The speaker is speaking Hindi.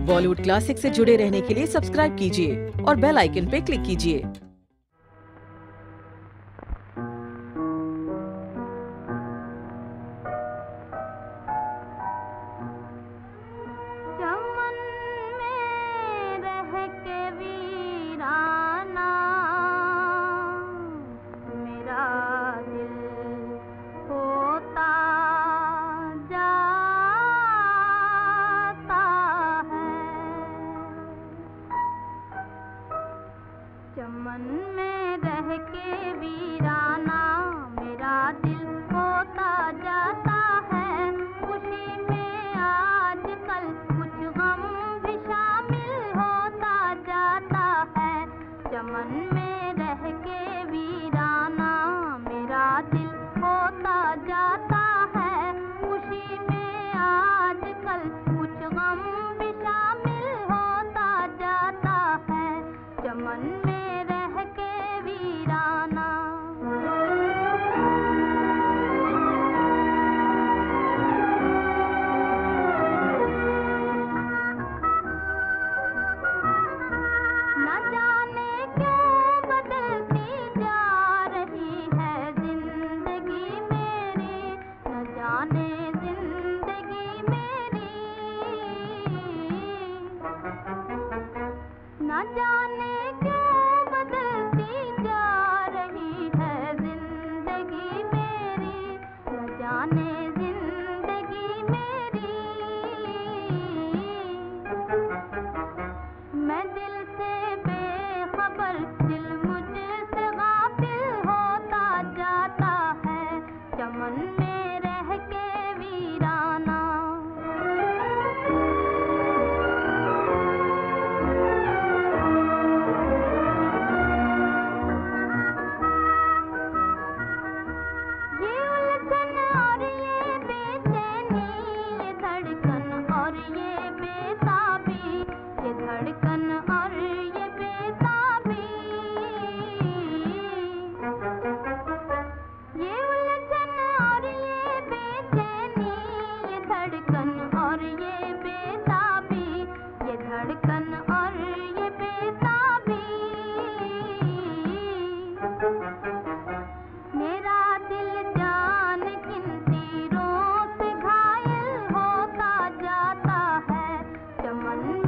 बॉलीवुड क्लासिक से जुड़े रहने के लिए सब्सक्राइब कीजिए और बेल आइकन पे क्लिक कीजिए। चमन में रह के वीराना मेरा दिल होता जाता है। खुशी में आजकल कुछ गम भी शामिल होता जाता है। चमन में रह के वीराना मेरा दिल होता जाता है। खुशी में आजकल कुछ गम भी शामिल होता जाता है। चमन में चमन